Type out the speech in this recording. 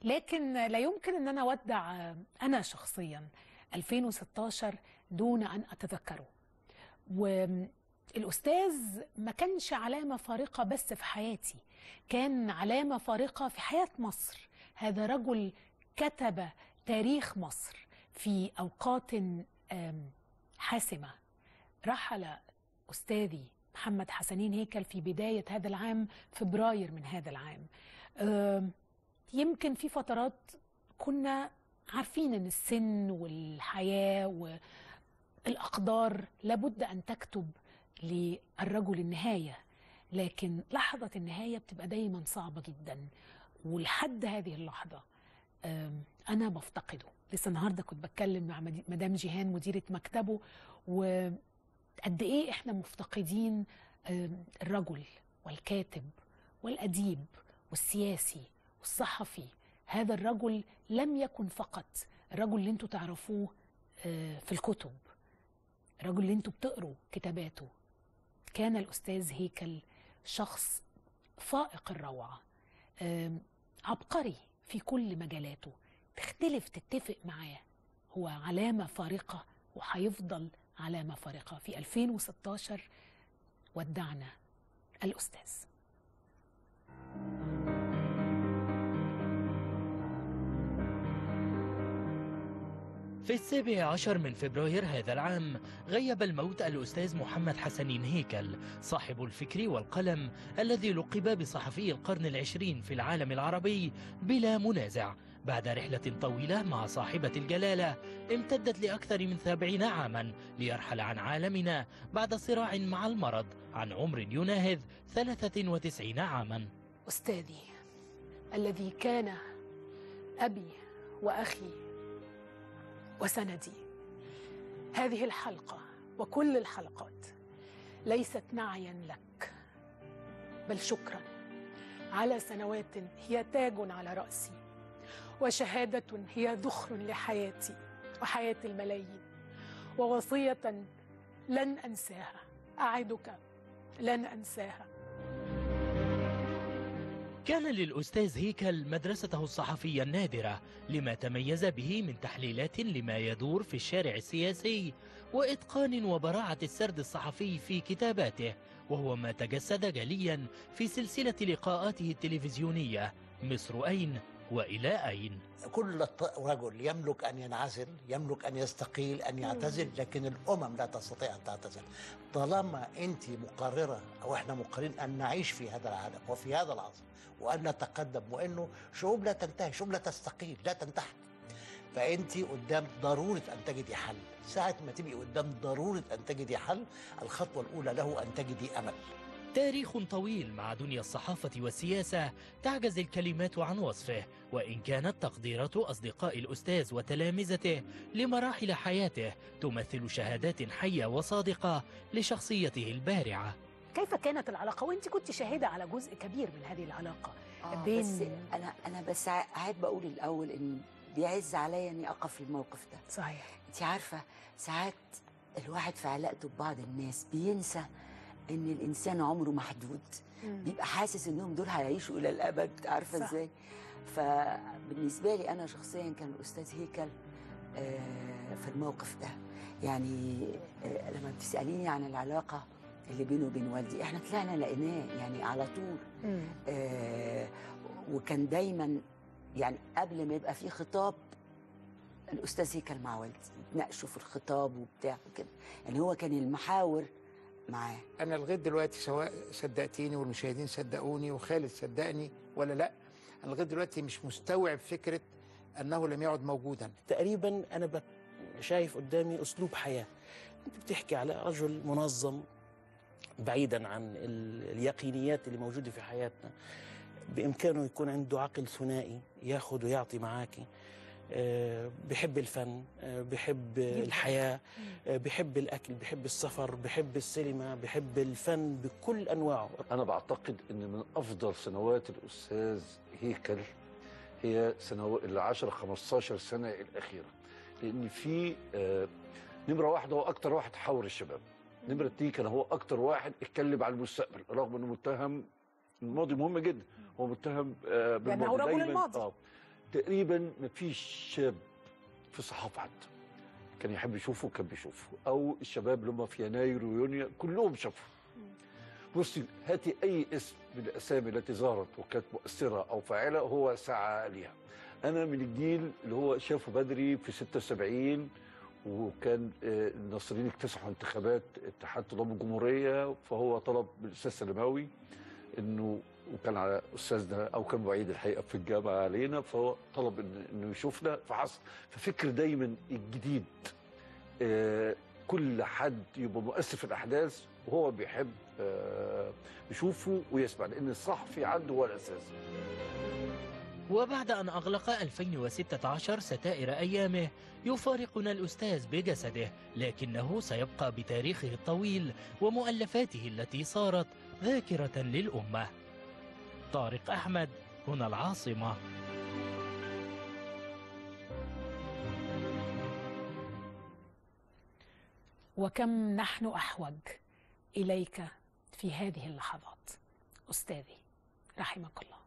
لكن لا يمكن أن أنا أودع أنا شخصيا 2016 دون أن أتذكره. والأستاذ ما كانش علامة فارقة بس في حياتي، كان علامة فارقة في حياة مصر. هذا رجل كتب تاريخ مصر في أوقات حاسمة. رحل أستاذي محمد حسنين هيكل في بداية هذا العام، فبراير من هذا العام. يمكن في فترات كنا عارفين أن السن والحياة والأقدار لابد أن تكتب للرجل النهاية، لكن لحظة النهاية بتبقى دايما صعبة جدا، ولحد هذه اللحظة أنا بفتقده. لسه النهاردة كنت بتكلم مع مدام جيهان مديرة مكتبه، وقد إيه إحنا مفتقدين الرجل والكاتب والأديب والسياسي والصحفي. هذا الرجل لم يكن فقط الرجل اللي انتوا تعرفوه في الكتب، الرجل اللي انتوا بتقروا كتاباته. كان الأستاذ هيكل شخص فائق الروعة، عبقري في كل مجالاته، تختلف تتفق معاه، هو علامة فارقة وهيفضل علامة فارقة. في 2016 ودعنا الأستاذ. في 17 من فبراير هذا العام غيب الموت الأستاذ محمد حسنين هيكل، صاحب الفكر والقلم الذي لقب بصحفي القرن العشرين في العالم العربي بلا منازع، بعد رحلة طويلة مع صاحبة الجلالة امتدت لأكثر من 70 عاما، ليرحل عن عالمنا بعد صراع مع المرض عن عمر يناهز 93 عاما. أستاذي الذي كان أبي وأخي وسندي، هذه الحلقة وكل الحلقات ليست نعيا لك، بل شكرا على سنوات هي تاج على رأسي، وشهادة هي ذخر لحياتي وحياة الملايين، ووصية لن أنساها، أعدك لن أنساها. كان للأستاذ هيكل مدرسته الصحفية النادرة، لما تميز به من تحليلات لما يدور في الشارع السياسي، وإتقان وبراعة السرد الصحفي في كتاباته، وهو ما تجسد جليا في سلسلة لقاءاته التلفزيونية مصر أين وإلى أين. كل رجل يملك أن ينعزل، يملك أن يستقيل، أن يعتزل، لكن الأمم لا تستطيع أن تعتزل. طالما أنت مقررة أو إحنا مقررين أن نعيش في هذا العالم وفي هذا العصر وأن نتقدم، وأنه شعوب لا تنتهي، شعوب لا تستقيل، لا تنتحر، فأنت قدام ضرورة أن تجدي حل. ساعة ما تبقي قدام ضرورة أن تجدي حل، الخطوة الأولى له أن تجدي أمل. تاريخ طويل مع دنيا الصحافة والسياسة تعجز الكلمات عن وصفه، وإن كانت تقديرات أصدقاء الأستاذ وتلامذته لمراحل حياته تمثل شهادات حية وصادقة لشخصيته البارعة. كيف كانت العلاقة وانت كنت شاهدة على جزء كبير من هذه العلاقة بين بس أنا بس عاد بقول الأول إن بيعز عليا إني أقف في الموقف ده. صحيح. أنت عارفة ساعات الواحد في علاقته ببعض الناس بينسى ان الانسان عمره محدود، بيبقى حاسس انهم دول هيعيشوا الى الابد، عارفه ازاي؟ فبالنسبه لي انا شخصيا كان الاستاذ هيكل في الموقف ده. يعني لما بتساليني عن العلاقه اللي بينه وبين والدي، احنا طلعنا لقيناه يعني على طول. وكان دايما يعني قبل ما يبقى في خطاب الاستاذ هيكل مع والدي يتناقشوا في الخطاب وبتاع وكده، يعني هو كان المحاور معاه. أنا لغاية دلوقتي سواء صدقتيني والمشاهدين صدقوني وخالد صدقني ولا لأ، أنا لغاية دلوقتي مش مستوعب فكرة أنه لم يعد موجودا. تقريبا أنا شايف قدامي أسلوب حياة. أنت بتحكي على رجل منظم بعيدا عن اليقينيات اللي موجودة في حياتنا، بإمكانه يكون عنده عقل ثنائي ياخد ويعطي معاكي، بحب الفن، بحب الحياة، بحب الأكل، بحب السفر، بحب السينما، بحب الفن بكل أنواعه. أنا بعتقد أن من أفضل سنوات الأستاذ هيكل هي سنوات 10-15 سنة الأخيرة، لأن في نمرة واحدة هو أكتر واحد حاور الشباب، نمرة 2 كان هو أكتر واحد اتكلم عن المستقبل، رغم أنه متهم الماضي مهم جدا، هو متهم بالماضي دايما. تقريبا ما فيش شاب في الصحافه حتى كان يحب يشوفه كان بيشوفه، او الشباب اللي هم في يناير ويونيو كلهم شافوا. بصي هاتي اي اسم من الاسامي التي ظهرت وكانت مؤثره او فاعله هو سعى ليها. انا من الجيل اللي هو شافه بدري في 76 وكان الناصريين اكتسحوا انتخابات اتحاد طلاب الجمهوريه، فهو طلب من الاستاذ سلماوي انه، وكان على استاذنا او كان معيد الحقيقه في الجامعه علينا، فهو طلب انه يشوفنا فحصل. ففكر دايما الجديد كل حد يبقى مؤثر في الاحداث وهو بيحب يشوفه ويسمع، لان الصحفي عنده هو الاساس. وبعد أن أغلق 2016 ستائر أيامه يفارقنا الأستاذ بجسده، لكنه سيبقى بتاريخه الطويل ومؤلفاته التي صارت ذاكرة للأمة. طارق أحمد، هنا العاصمة. وكم نحن أحوج إليك في هذه اللحظات أستاذي، رحمك الله.